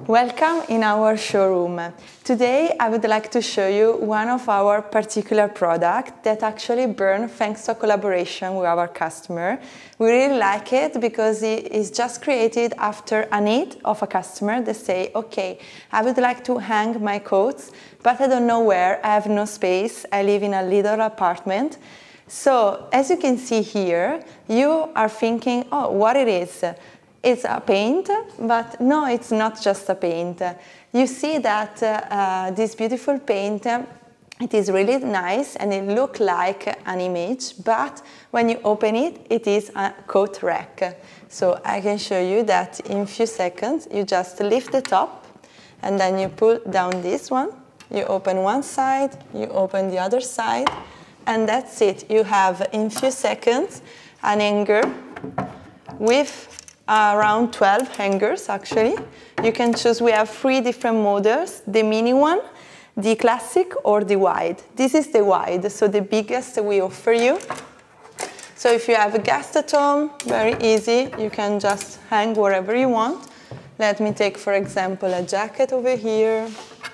Welcome in our showroom. Today I would like to show you one of our particular products that actually burn thanks to a collaboration with our customer. We really like it because it is just created after a need of a customer. They say, okay, I would like to hang my coats, but I don't know where, I have no space, I live in a little apartment. So as you can see here, you are thinking, oh, what it is? It's a paint, but no, it's not just a paint. You see that this beautiful paint, it is really nice and it looks like an image, but when you open it, it is a coat rack. So I can show you that in a few seconds, you just lift the top and then you pull down this one, you open one side, you open the other side, and that's it. You have in a few seconds an hanger with around 12 hangers actually. You can choose, we have 3 different models, the mini one, the classic or the wide. This is the wide, so the biggest we offer you. So if you have a guest at home, very easy, you can just hang wherever you want. Let me take for example a jacket over here.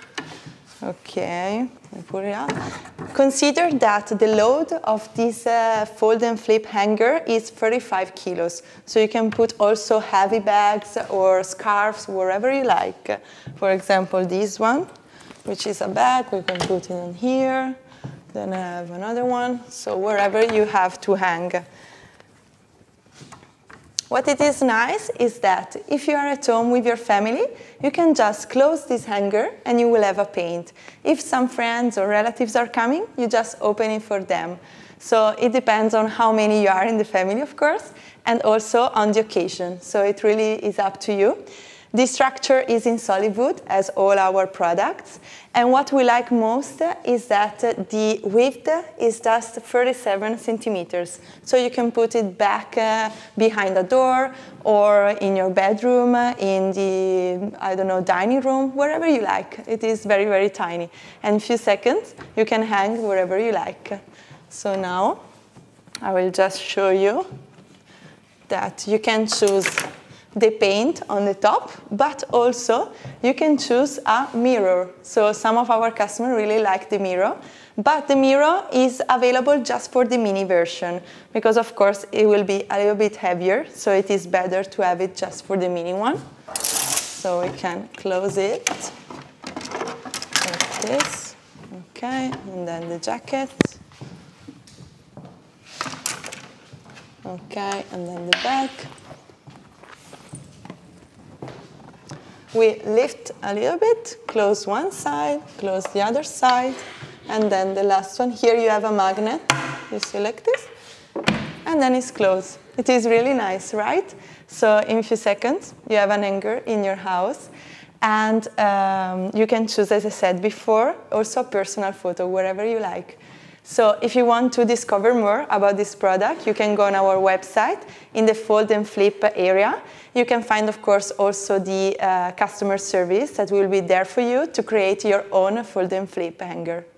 Okay, I put it up. Consider that the load of this fold and flip hanger is 35 kilos. So you can put also heavy bags or scarves, wherever you like. For example, this one, which is a bag, we can put it in here. Then I have another one, so wherever you have to hang. What it is nice is that if you are at home with your family, you can just close this hanger and you will have a paint. If some friends or relatives are coming, you just open it for them. So it depends on how many you are in the family, of course, and also on the occasion. So it really is up to you. The structure is in solid wood, as all our products. And what we like most is that the width is just 37 centimeters. So you can put it back behind a door or in your bedroom, in the, I don't know, dining room, wherever you like. It is very, very tiny. And in a few seconds, you can hang wherever you like. So now, I will just show you that you can choose the paint on the top, but also you can choose a mirror. So some of our customers really like the mirror, but the mirror is available just for the mini version because of course it will be a little bit heavier, so it is better to have it just for the mini one. So we can close it like this, okay, and then the jacket, okay, and then the bag. We lift a little bit, close one side, close the other side, and then the last one. Here you have a magnet, you see like this, and then it's closed. It is really nice, right? So in a few seconds, you have an hanger in your house, and you can choose, as I said before, also a personal photo, wherever you like. So if you want to discover more about this product, you can go on our website in the fold and flip area. You can find, of course, also the customer service that will be there for you to create your own fold and flip hanger.